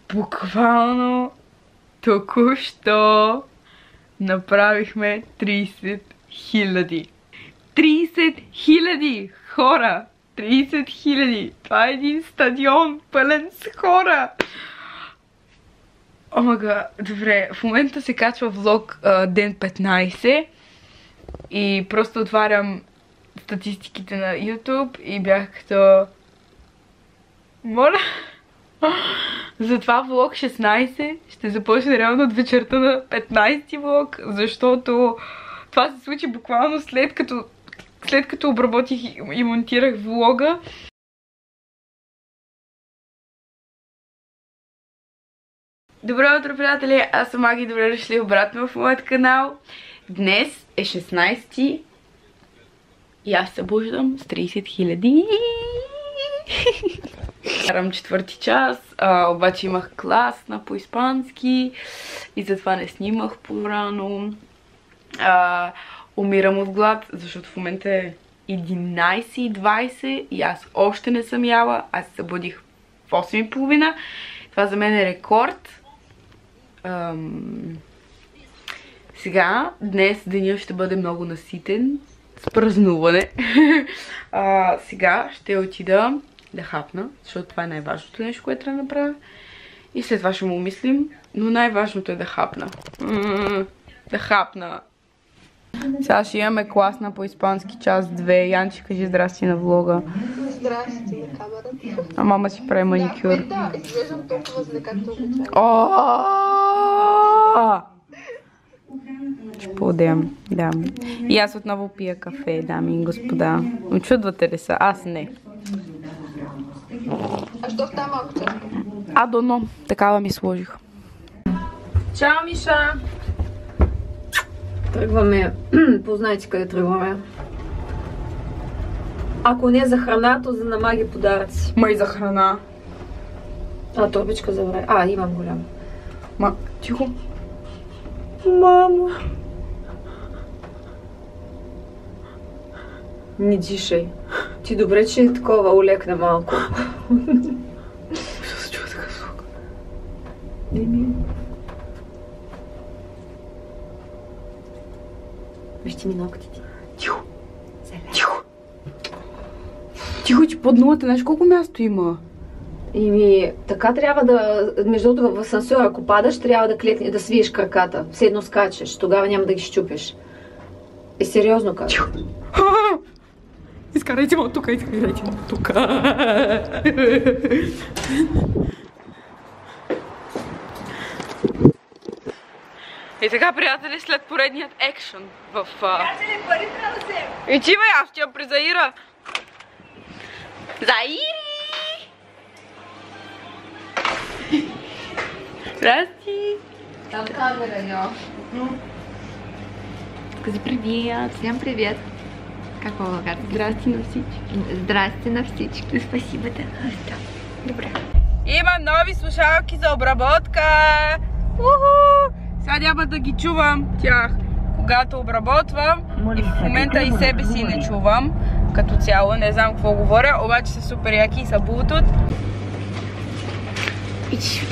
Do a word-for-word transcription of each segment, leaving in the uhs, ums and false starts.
Буквално току-що направихме трийсет хиляди. трийсет хиляди хора! трийсет хиляди! Това е един стадион пълен с хора! Омага, добре, в момента се качва влог а, ден петнайсет и просто отварям статистиките на YouTube и бях като... Моля... Затова влог шестнайсет ще започне реално от вечерта на петнайсети влог, защото това се случи буквално след като, след като обработих и монтирах влога. Добро утро, приятели! Аз съм Аги, добре дошли обратно в моят канал. Днес е шестнайсети и аз се събуждам с трийсет хиляди. Карам четвърти час, а, обаче имах клас на по-испански и затова не снимах по-рано. А, умирам от глад, защото в момента е единайсет и двайсет и аз още не съм яла. Аз се събудих в осем и половина. Това за мен е рекорд. Ам... Сега, днес денят ще бъде много наситен с празнуване. а, сега ще отида да хапна, защото това е най-важното нещо, което трябва да направя. И след това ще му мислим, но най-важното е да хапна. М-м-м, да хапна. Сега ще имаме класна по испански час две. Янчи, кажи здрасти на влога. Здрасти на камерата. А мама си прави маникюр. Да, изглеждам толкова зле, както обичам. Ще подем, да. И аз отново пия кафе, дами и господа. Очудвате ли са? Аз не. А що в тази малко чашка? А, доно. Такава ми сложих. Чао, Миша! Тръгваме. Познайте къде тръгваме. Ако не за храна, то за намаги подаръци. Ма и за храна. А, торбичка за време. А, имам голяма. Ма, тихо. Мамо! Не дишай. Ти добре, че е такова улекна малко. Що се чува така звук? Не ми. Вижте ми ногтите. Тихо. Тихо. Тихо, че под нулата, знаеш колко място има? И ми, така трябва да, между другото в асансьора, ако падаш, трябва да клетне, да свиеш краката. Все едно скачаш, тогава няма да ги щупиш. Е, сериозно казвам. Изкарайте ме от тука, изкарайте ме от тука. И така, приятели, след поредният екшън в... Приятели, пари трябва да вземем. И ти, бе, аз ще я призаира. Заири! Здрасти! Там камера няма. Кази привет! Всем привет! Как вам карта? Здрасти на всички! Здрасте на всички! Спасибо, да. Добре. Има нови слушалки за обработка! Уху! Сега няма да ги чувам тях, когато обработвам. И в момента и себе си не чувам. Като цяло, не знам какво говоря, обаче са супер яки и са Bluetooth. Иди сюда!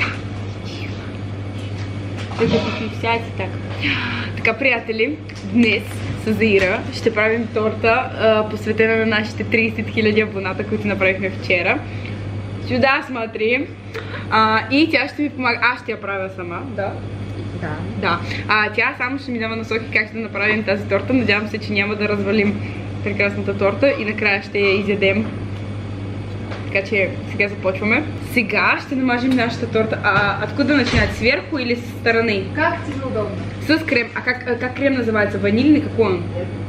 Така. Така, приятели, днес с Заира ще правим торта, а, посветена на нашите трийсет хиляди абоната, които направихме вчера. Сюда смотри. А, и тя ще ми помага. Аз ще я правя сама, да. Да. Да. А, тя само ще ми дава насоки как ще направим тази торта. Надявам се, че няма да развалим прекрасната торта и накрая ще я изядем. Така че сега започваме. Сега ще намажем нашата торта. А откуда начинать? Сверху или с стороны? Как ти е удобно? С крем. А как, как крем называется? Ванильный какой он?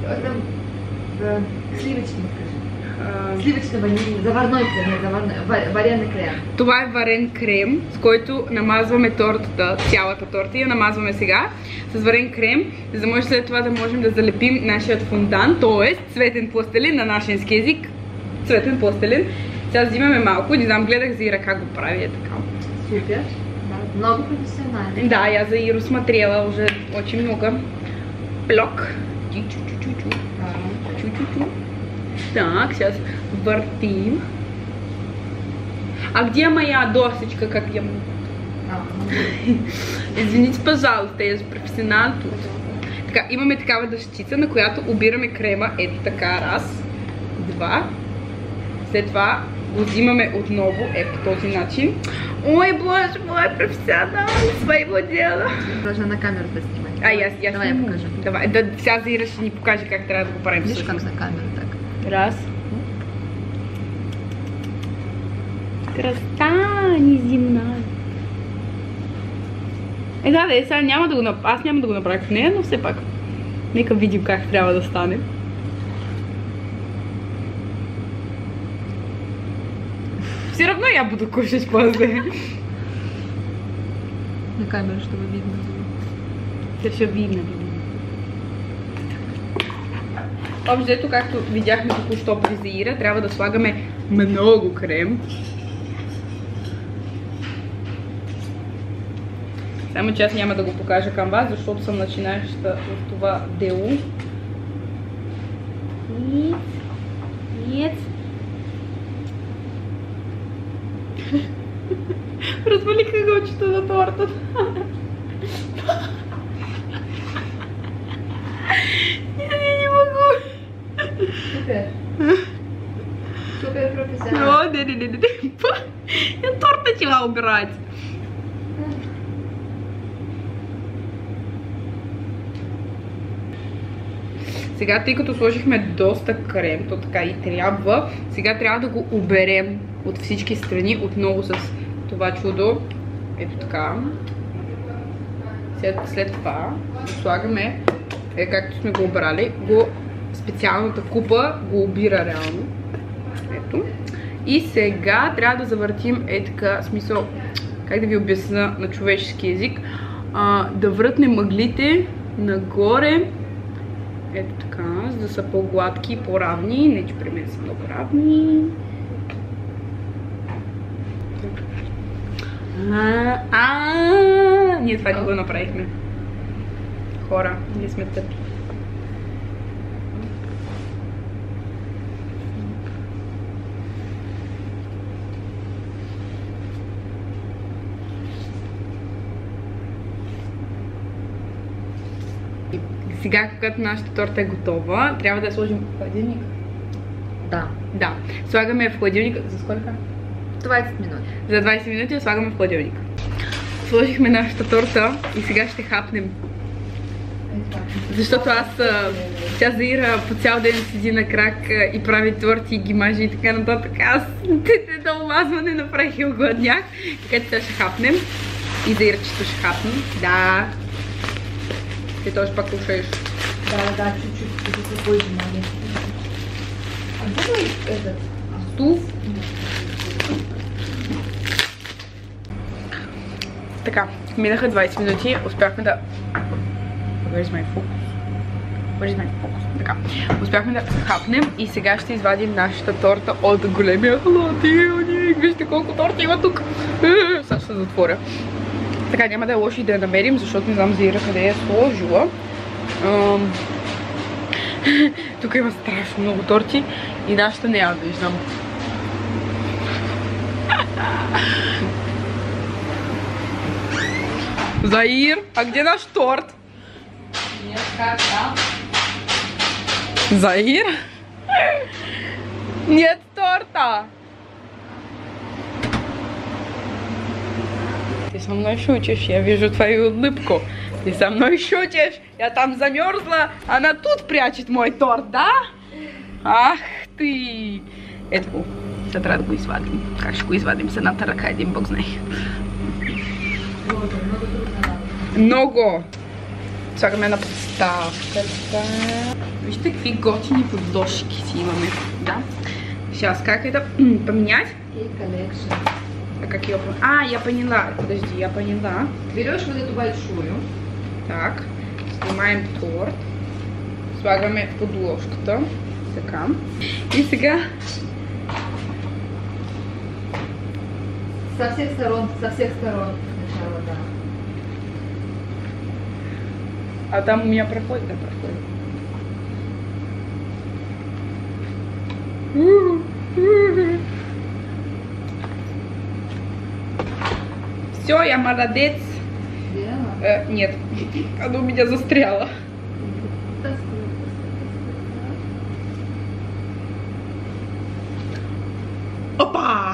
Сливочный, скажи. Сливочный ванильный. Заварной крем, заварной, вареный крем. Това е варен крем, с който намазваме тортата, цялата торта и я намазваме сега с варен крем, за да може след това да можем да залепим нашият фонтан, т.е. цветен пластелин на нашински език. Цветен пластелин. Сега взимаме малко, не знам, гледах Заира как го прави, е така. Супер. Да, много професионално. Да, я Заиру смотрела уже очень много. Плок. Чу-чу-чу-чу. Чу-чу-чу. Так, сейчас въртим. А где моя досечка, как я... Извините, пожалуйста, я же професионал тут. Така, имаме такава дъщица, на която обираме крема ето така, раз, два. След това го взимаме отново, е по този начин. Ой, боже мой, професионал, своего дела. Должна на камеру да снимать. А, аз, аз Давай я покажу. Давай, да, сега Заира ще ни покаже как трябва да го правим. Видишь, как всъщност. на камеру так? Раз. Красота неземна. Е, да, да, е, сега няма да го направя. Аз няма да го направя в нея, но все пак. Нека видим как трябва да стане. Все равно я буду кушать после. На камеру, чтобы видно было. Да все видно. Общо, както видяхме току-що при Заира, трябва да слагаме много крем. Само че аз няма да го покажа към вас, защото съм начинаеща в това дело. Нет. Нет. Развалиха гълчето на тортата. Я не могу. Супер. Супер професионал. О, не, не, не, не. Я торт начала убирать. Сега, тъй като сложихме доста крем, то така и трябва, сега трябва да го оберем от всички страни отново с това чудо. Ето така. След, след това слагаме, е, както сме го обрали, го, специалната купа го обира реално. Ето. И сега трябва да завъртим, е така, смисъл, как да ви обясня на човешки език, а, да врътнем мъглите нагоре. Ето така, за да са по-гладки и по-равни. Не, че при мен са много равни. А, а, ние това не го направихме. Хора, ние сме тъпи. Сега, когато нашата торта е готова, трябва да я сложим в хладилника. Да. Да. Слагаме я в хладилника. За сколько? двайсет минути. За двайсет минути я слагаме в хладилника. Сложихме нашата торта и сега ще хапнем. Защото аз, тя Заира по цял ден седи на крак и прави торти и ги мажи и така нататък. Аз те до омазване направих и огладнях. Така че сега ще хапнем. И Заирчето ще хапне. Да. Ти тоже покушаешь. Да, да, чуть-чуть, чуть-чуть попозже, маме. А где мой этот? Стув. Така, минаха двайсет минути, успяхме да... Where's my focus? Where's my focus? Така, успяхме да хапнем и сега ще извадим нашата торта от големия хладилник. Вижте колко торта има тук. Сега ще се затворя. Така, няма да е лошо и да я намерим, защото не знам Заира къде я е сложила. Ам... Тук има страшно много торти и нашата не я виждам. Заир, а где наш торт? Нет, как там? Заир? Нет торта! Ты со мной шутишь, я вижу твою улыбку. Ты со мной шутишь, я там замерзла, она тут прячет мой торт, да? Ах ты! Ето го, сега трябва да го извадим. Как ще го извадим с едната ръка, един бог знае. Много! Слагаме на подставката. Вижте какви готини подложки си имаме. Да. Сейчас, как это поменять? И коллекшн. А как ее... А, я поняла. Подожди, я поняла. Берешь вот эту большую. Так, снимаем торт. Слагаме подложката. Така. И сега... Со всех сторон, со всех сторон сначала, да. А там у меня проходит, да, проходит. Все, я молодец. Э, нет, оно у меня застряло. Опа!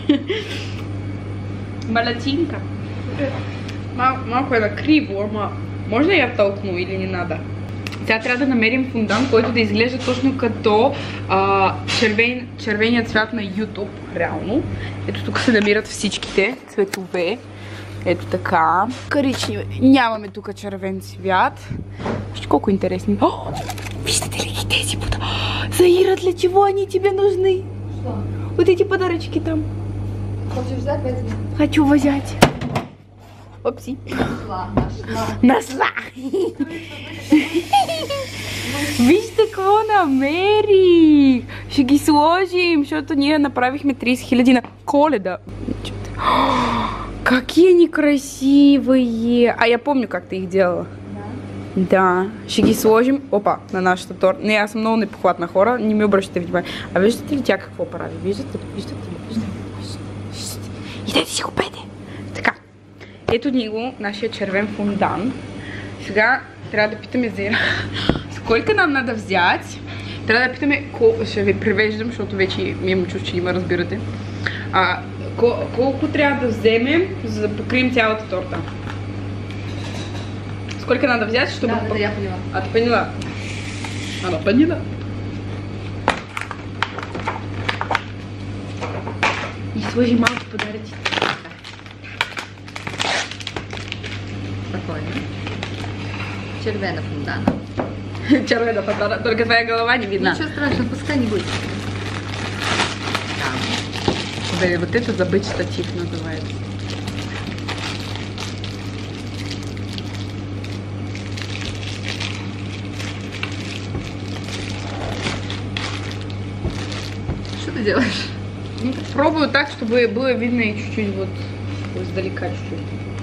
Молодчинка. Малко е накриво, ама може ли я толкну или не надо? Сега трябва да намерим фондан, който да изглежда точно като а, червен, червеният цвят на YouTube, реално. Ето тук се намират всичките цветове. Ето така. Коричневи. Нямаме тук червен цвят. Вижте колко интересни. О, виждате ли ги тези пода? Заира, для чего они тебе нужны? Что? Вот эти подарочки там. Хочешь взять, возьми. Хочу взять. Опси. Нашла, нашла. Нашла. Вижте какво намерих. Ще ги сложим, защото ние направихме тридесет хиляди на Коледа. Какие они красивые. А я помню, как ты их делала. Да? Да. Ще ги сложим. Опа, на нашата торта. Не, аз съм много непохватна хора. Не ми обръщате внимание. А виждате ли тя какво прави? Виждате ли? Виждате ли? Виждате ли? Виждате ли? Идете си го пейте. Така. Ето ни го, нашия червен фондан. Сега трябва да питаме Зира. Сколько нам надо взять? Трябва да питаме, ще ви превеждам, защото вече ми имам чувство, че има, разбирате. А, кол колко трябва да вземем, за да покрием цялата торта? Сколько надо взять, чтобы... Да, да, я поняла. А, ты поняла? Она поняла? И сложи малки подарите. Спокойно. Червена фондана. Червена фондана, только твоя голова не видна. Ничего страшного, пускай не будет. Да, вот это забыть штатив называется. Что ты делаешь? Ну, пробую так, чтобы было видно и чуть-чуть вот издалека чуть-чуть.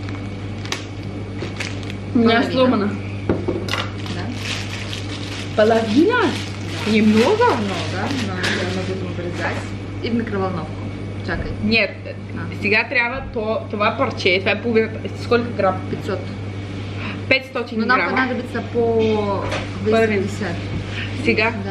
У меня Половина. сломано. Да? Половина? Да. Немного? Много, но мы будем вырезать. И в микроволновку. Чакай. Нет, А. сега трябва то, това парче, това е половината. Сколько грам? пятьсот. петстотин Но нам грама. понадобится по двести пятьдесят. Сега. Да.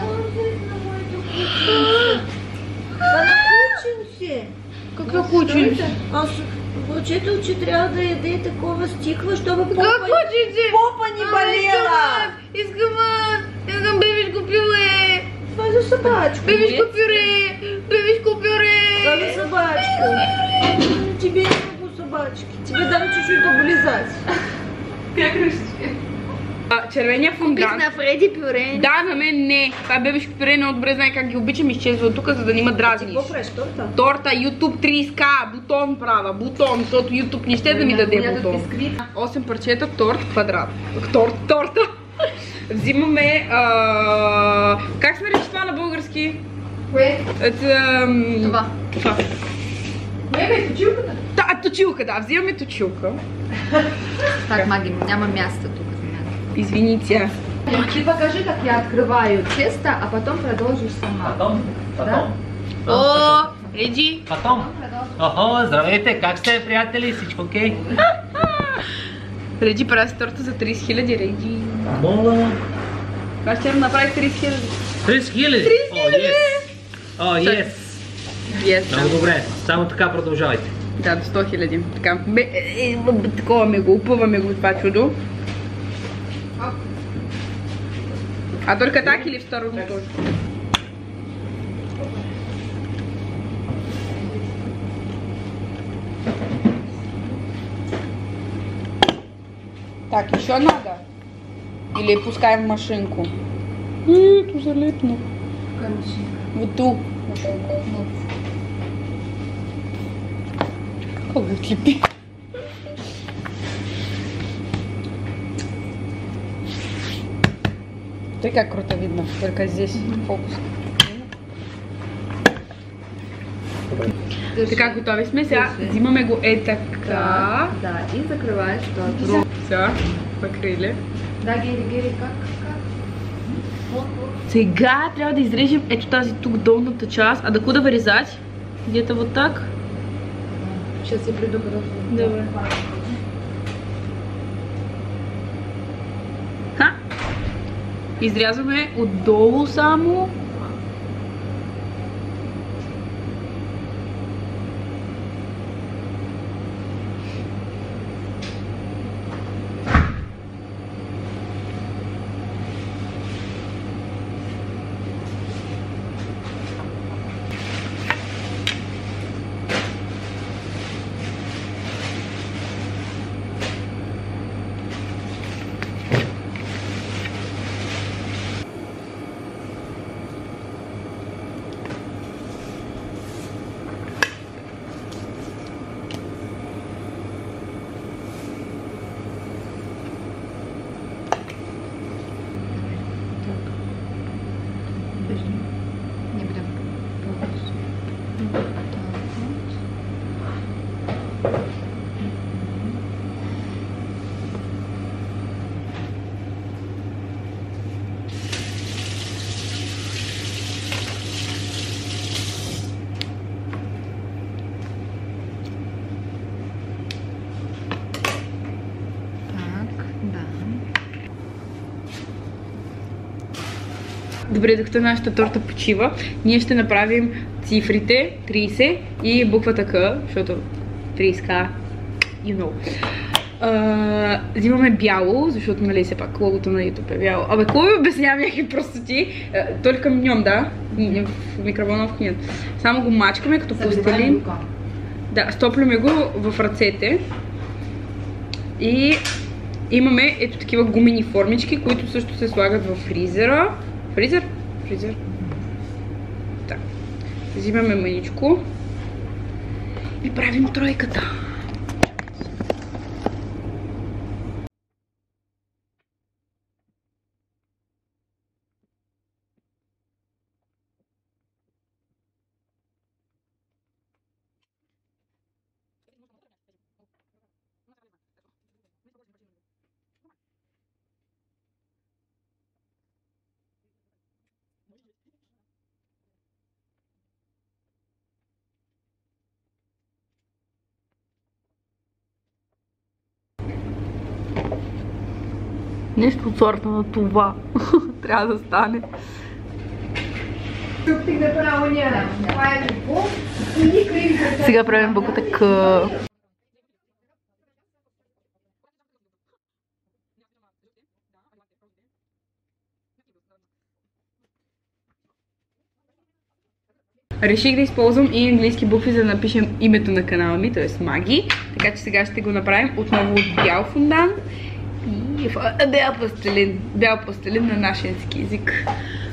Накучим Как накучим? Аз прочетох, че трябва да яде такова стиква, чтобы попа, Как хочете? попа не болела. Искам, искам бебешко пюре. Това е за собачка. Бебешко пюре. Бебешко пюре. Това е за собачка. Тебе не могу собачки. Тебе дам чуть-чуть облизать. А, червения фондан. на Фреди пюре. Да, на мен не. Това бебешко пюре много добре знае как ги обичам, изчезва от тук, за да не ме дразниш. Какво правиш, торта? Торта, YouTube тридесет ка, бутон права, бутон, защото YouTube не ще да ми даде бутон. осем парчета торт квадрат. Торт, торта. Взимаме, а... как се нарича това на български? Кое? Это... Това. Това. Кое бе, точилката? Да, точилка, да, взимаме точилка. Так, Маги, няма място тук за мен. Извините. Ты покажи, как я открываю тесто, а потом продолжишь сама. Потом? Потом. О, Реджи. Потом. Охо, здравейте, как сте, приятели? Всичко окей? Реджи прави торта за тридесет хиляди, Реджи. Мола. Аз вчера направих тридесет хиляди. тридесет хиляди? О, ес. О, ес. Yes, Много добре. Само така продължавайте. да, до сто хиляди. Така, бе, е, е, такова ме го, упъваме го това чудо. А только так или в сторону тоже? Так, еще надо? Или пускаем в машинку? Эту залипну. Вот ту машинку. Как отлепи. Ты как круто видно, только здесь фокус. Така, готови сме. Сега взимаме го е така. Да, и закрываешь торт. Все, покрили. Да, Гери, Гери, как? Сега трябва да изрежем ето тази тук долната част. А да куда вырезать? Где-то вот так. Сейчас я приду, когда... Добре. Ха! Изрязваме отдолу само. Не будем. Так, да. Добре, докато нашата торта почива, ние ще направим цифрите трийсет и буквата К, защото трийсет К, you know. Uh, взимаме бяло, защото нали все пак логото на YouTube е бяло. Абе, какво ви обяснявам някакви простоти? Uh, только миньом, да? В микроволновка нет. Само го мачкаме като пластилин. Да, стопляме го в ръцете. И имаме ето такива гумени формички, които също се слагат в фризера. Фризер? Фризер. Так. Взимаме маничко и правим тройката. Нещо от сорта на това трябва да стане. Сега правим буквата К. Реших да използвам и английски букви, за да напишем името на канала ми, т.е. Маги. Така че сега ще го направим отново от бял фондан и бял пластилин. Бял пластилин на нашински език.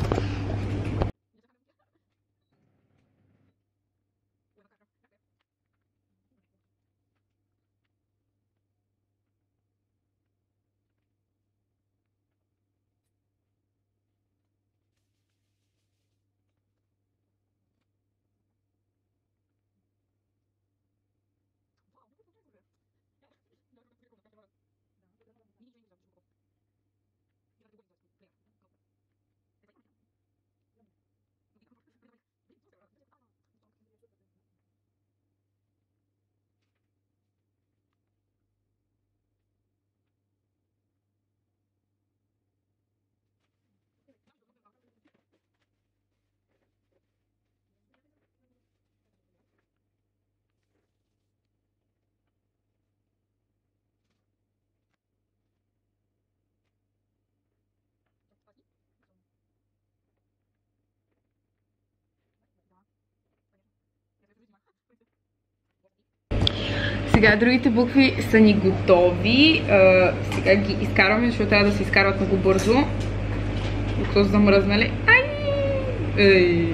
Сега другите букви са ни готови. А, сега ги изкарваме, защото трябва да се изкарват много бързо. Докато са замръзнали. Ай! Ей!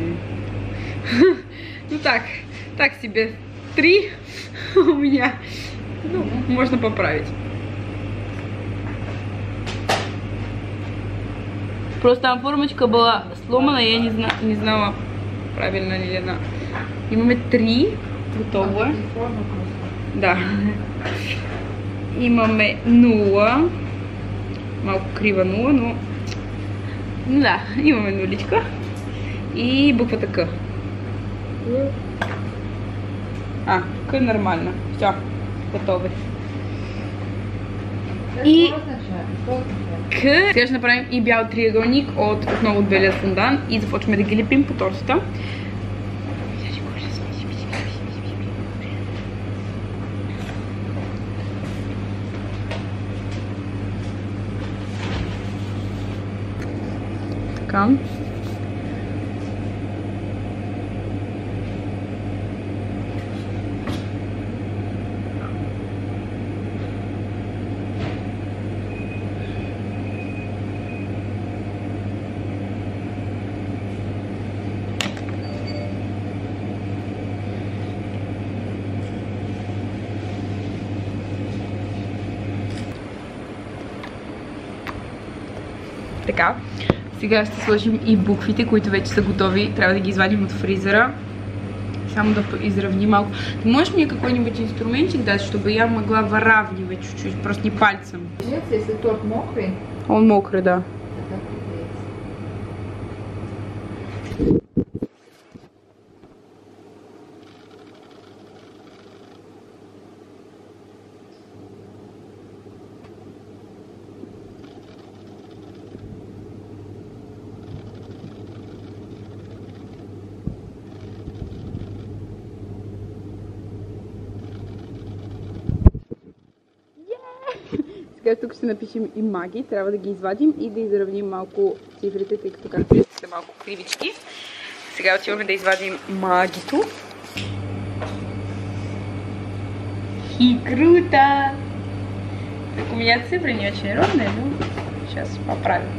Ну так, так себе. Три у меня. Ну, можно поправить. Просто там формочка была сломана, и я не, зна не знала, правильно ли она. Имаме три. Готово е. Да. Имаме нула. Малко крива нула, но... Да, имаме нуличка. И буквата К. А, К нормально. Все, готови. И К. Сега ще направим и бял триъгълник от отново от белия фондан и започваме да ги лепим по тортата. Така. Така. Сега ще сложим и буквите, които вече са готови. Трябва да ги извадим от фризера. Само да изравним малко. Ти можеш ми какой-нибудь инструментик дать, чтобы я могла выравнивать чуть-чуть, просто не пальцем? Нет, если торт мокрый. Он мокрый, да. Сега тук ще напишем и маги, трябва да ги извадим и да изравним малко цифрите, тъй като както виждате са малко кривички. Сега отиваме да извадим магито. И круто! Так, у меня цифры не очень ровные, но сейчас поправим.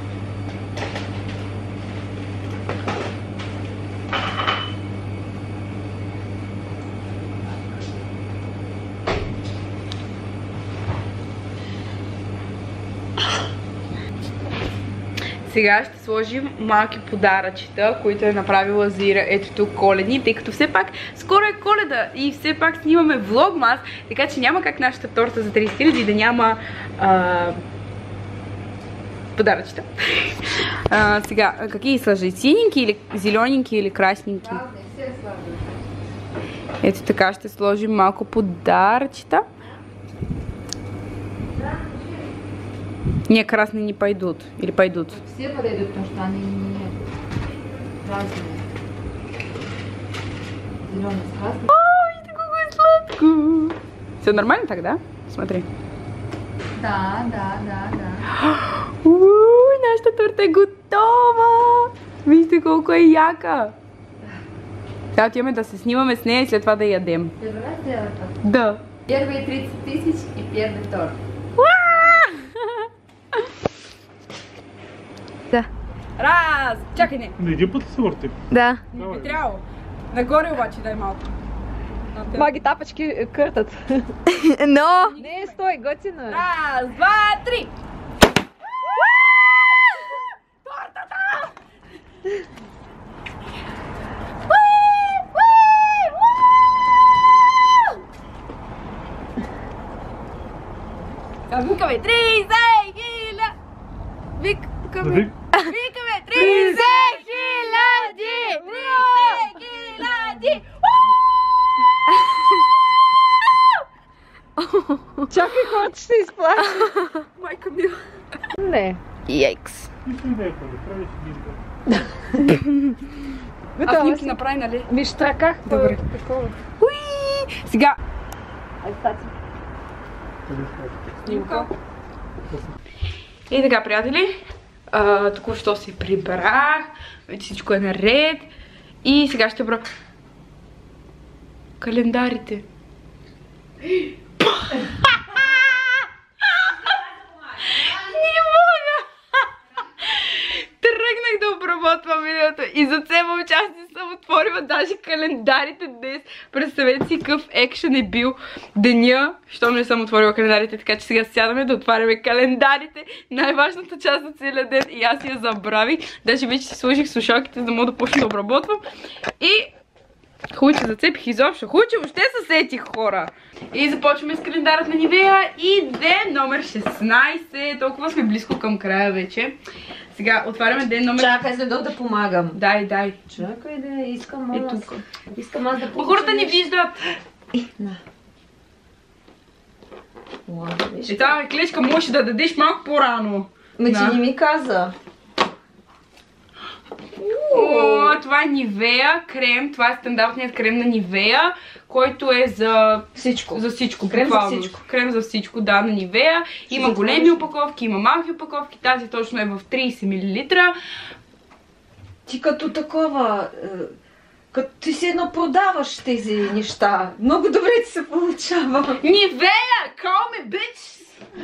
Сега ще сложим малки подаръчета, които е направила Зира. Ето тук коледни, тъй като все пак скоро е Коледа и все пак снимаме влогмас, така че няма как нашата торта за тридесет хиляди да няма а, подаръчета. А, сега, какие сложи? Синенькие или зелененькие или красненькие? Ето така ще сложим малко подаръчета. Не, красные не пойдут. Или пойдут? Все подойдут, потому что они не разные. Зеленый с красным. Ой, это какое сладкое. Все нормально тогда? Смотри. Да, да, да, да. Уй, нашата торта е готова. Вижте колко е яка. Сега отиваме да се снимаме с нея и след това да ядем. Первый раз делать так? Да. Первые тридцать тысяч и первый торт. Да. Раз! Чакай, не. Не, един път се върти. Да. Не би трябвало. Нагоре обаче дай малко. Маги тапачки къртат. Но! Не, стой, готина. Раз, два, три! Тортата! Викаме тридесет хиляди! Викаме... Викаме тридесет хиляди! тридесет хиляди! Чакай, хората ще изплача. Майка мила. Не. Йейкс. А снимки направи, нали? Виж така. Добре. Такова. Уи! Сега. Снимка. И така, приятели, току-що се прибрах, вече всичко е наред и сега ще бра календарите. Не мога! Тръгнах да обработвам видеото и за цяло участие съм отворила даже календарите днес. Представете си какъв екшен е бил деня, щом не съм отворила календарите, така че сега сядаме да отваряме календарите. Най-важната част от целия ден и аз я забравих. Даже вече си сложих слушалките, за да мога да почна да обработвам. И хубаво, че зацепих изобщо. Хубаво, че въобще се сетих, хора. И започваме с календарът на Нивея и ден номер шестнайсет. Толкова сме близко към края вече. Сега отваряме ден номер... Чакай, за да помагам. Дай, дай. Чакай да искам Е аз. тук. Искам аз да Хората не виждат. На. Уау, виж. И тази клечка можеш да дадеш малко по-рано. Ме, че Да. не ми каза. О, това е Нивея крем. Това е стандартният крем на Нивея, който е за Всичко. За всичко. Крем за буквално. всичко. Крем за всичко, да, на Нивея. Има големи опаковки, има малки опаковки. Тази точно е в трийсет милилитра. Ти като такова, е, като ти си едно продаваш тези неща. Много добре ти се получава. Нивея! Call me bitch!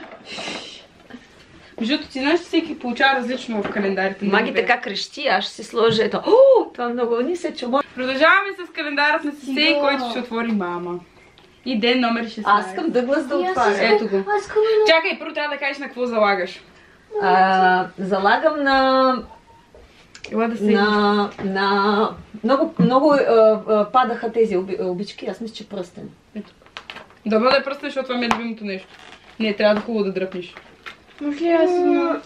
Защото ти знаеш, че всеки получава различно в календарите на Маги Нивея. така крещи, аз ще си сложа ето. О, това много ни се чува. Продължаваме с календарът на Сесей, който ще отвори мама. И ден номер шестнайсет. Аз искам Дъглас да отваря. Ето го. Аз искам едно. Чакай, първо трябва да кажеш на какво залагаш. А, залагам на... Ела да се на... на... Много, много а, а, падаха тези оби, обички, аз мисля, че пръстен. Добре да е пръстен, защото това ми е любимото нещо. Не, трябва да хубаво да дръпнеш. Може ли аз едно?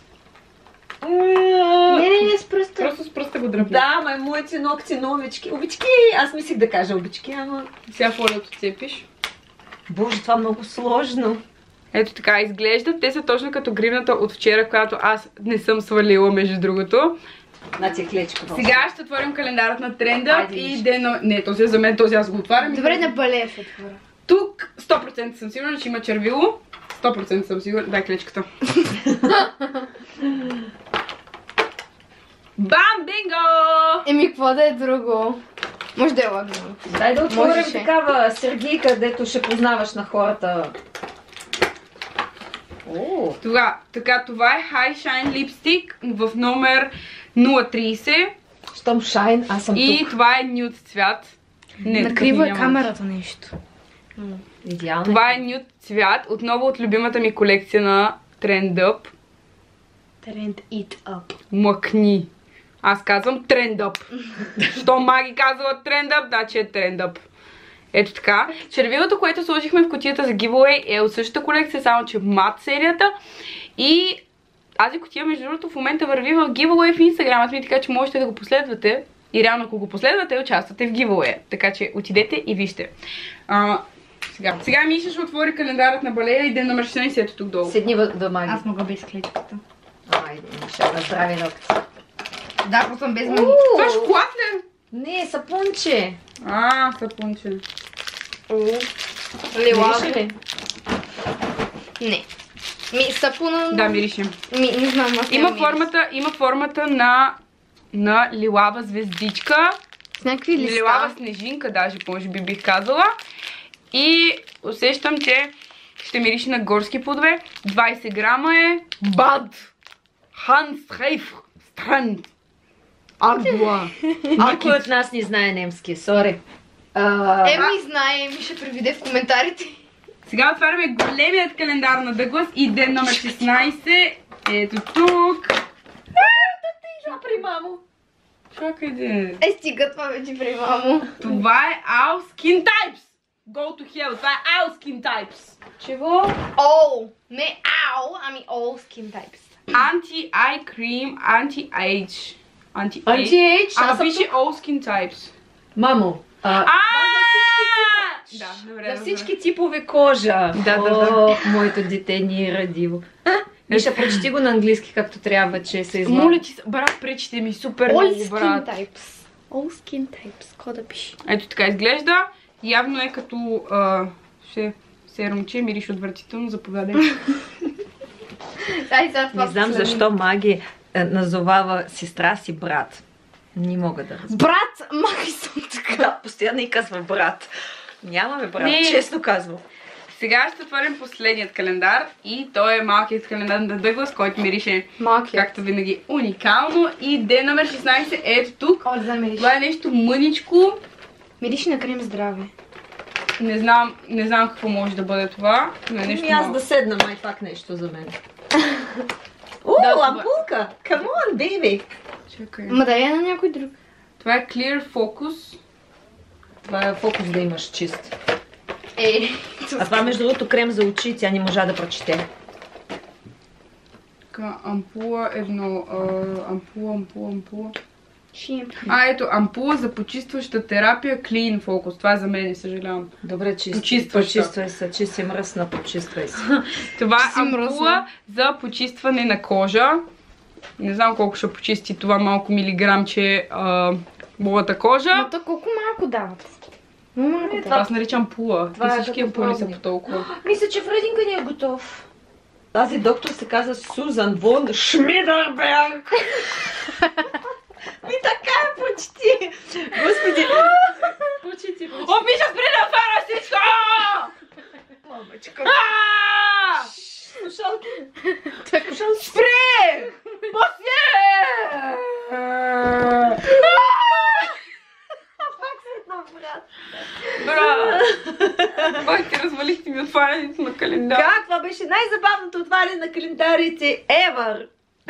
Не, не, не, с пръста. Просто с пръста го дръпнеш. Да, ма моите ногти на обички. Обички! Аз мислих да кажа обички, ама... Сега фолиото цепиш. Боже, това е много сложно. Ето така изглеждат. Те са точно като гривната от вчера, която аз не съм свалила, между другото. На тия клечка. Сега ще отворим календарът на тренда. Айде, И виж. ден... но- Не, този е за мен, този аз го отварям. Добре, на балея ще отворя. Тук сто процента съм сигурна, че има червило. сто процента съм сигурна. Дай клечката. Бам, бинго! Еми, какво да е друго? Може да е лагно. Дай да отворим Можеше. такава сергийка, дето ще познаваш на хората. О, Това, така, това е High Shine липстик в номер нула трийсет. щом шайн, аз съм И тук. това е нюд цвят. Не, Накриво е няма. камерата нещо. Идеално. Това е нюд цвят, отново от любимата ми колекция на Trend Up. Trend it up. Мъкни. Аз казвам Trend Up. Що Маги казала Trend Up, значи е Trend Up. Ето така. Червилото, което сложихме в кутията за giveaway е от същата колекция, само че мат серията. И тази кутия, между другото, в момента върви в giveaway в инстаграмът ми, така че можете да го последвате. И реално, ако го последвате, участвате в giveaway. Така че отидете и вижте. А, сега. Сега Миша ще отвори календарът на Балея и ден номер шестнайсет ето тук долу. Седни в- да маги. Аз мога без клечката. Айде, Миша, да здрави ногти. Да, просто съм без мани. Това е шоколад ли? Не, сапунче. А, сапунче. Мирише ли? Не. Ми, сапуна... Да, мирише. Ми, не знам, аз Има нямам мирис. формата, има формата на, на лилава звездичка. С някакви листа. Лилава снежинка, даже може би бих казала. И усещам, че ще мирише на горски плодове. двайсет грама е Бад Хансхейф Странд Агуа. Никой от нас не знае немски, сори. Еми, знае, ми ще преведе в коментарите. Сега отваряме големият календар на Дъглас и ден номер шестнайсет. Ето тук. При мамо. Чакай де. Е, стига това вече при мамо. Това е All Skin Types. Go to hell. Това е All Skin Types. Чего? All. Не all, ами all skin types. Anti-eye cream, anti-age. Anti-age. Anti-age, Ама аз съм пише All Skin Types. Мамо, а, А! за Да, добре, за добре. всички типове кожа. Да, да, да. О, моето дете ни е радиво. Миша, прочети го на английски както трябва, че се измам. Моля ти, се, брат, пречите ми супер All много, skin брат. types. All skin types. Какво да пише? Ето така изглежда. Явно е като а, ще серумче, мириш отвратително, заповядай. Ай, сега това Не знам са- защо Маги е, назовава сестра си брат. Не мога да разбера. Брат, махай съм така. Да, постоянно и казва брат. Нямаме брат, Не. честно казвам. Сега ще отворим последният календар и той е малкият календар на Дъглас, който мирише, Малкият. както винаги, уникално. И ден номер шестнайсет е ето тук. О, да знам, мириш. Това е нещо мъничко. Мириш на крем здраве. Не знам, не знам какво може да бъде това, но е нещо Ами аз малко. да седна, май пак нещо за мен. О, Да, това- лампулка! Come on, baby! Чакай. Ма да я на някой друг. Това е Clear Focus. Това е фокус да имаш чист. Е, А това между другото крем за очи, тя не можа да прочете. Така, ампула едно, а, ампула, ампула, ампула. А, ето, ампула за почистваща терапия Clean Focus. Това е за мен, съжалявам. Добре, чисти. Почистваща. Почиствай се, че си мръсна, почиствай се. Това е ампула за почистване на кожа. Не знам колко ще почисти това малко милиграмче а, моята кожа. Но то колко малко дават? Малко Това аз наричам пула. Това И е всички като ампули са пробник. по толкова. Мисля, че Фрединка ни е готов. Тази доктор се казва Сузан Вон Шмидърберг. Ми така е почти. Господи. Почти, почти. Обича, спри да отваря всичко! Мамачка. Ааа! Слушалки. Спри! После! Бра! Бах, ти развалихте ми отварянето на календар. Как? Това беше най-забавното отваряне на календарите ever.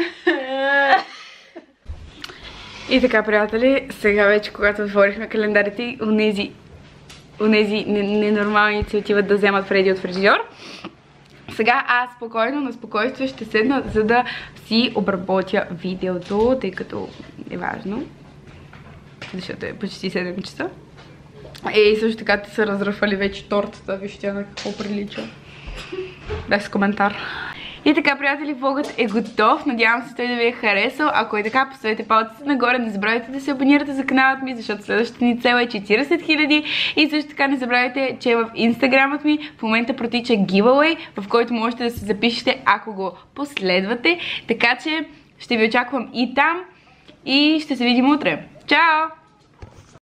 И така, приятели, сега вече, когато отворихме календарите, онези, онези ненормалници отиват да вземат Фреди от фризьор. Сега аз спокойно, на спокойствие ще седна, за да си обработя видеото, тъй като е важно. Защото е почти седем часа. И също така те са разръфали вече тортата, вижте тя на какво прилича. Без коментар. И така, приятели, влогът е готов. Надявам се той да ви е харесал. Ако е така, поставете палците нагоре. Не забравяйте да се абонирате за каналът ми, защото следващата ни цел е четиридесет хиляди. И също така не забравяйте, че в инстаграмът ми в момента протича giveaway, в който можете да се запишете, ако го последвате. Така че ще ви очаквам и там. И ще се видим утре. Чао!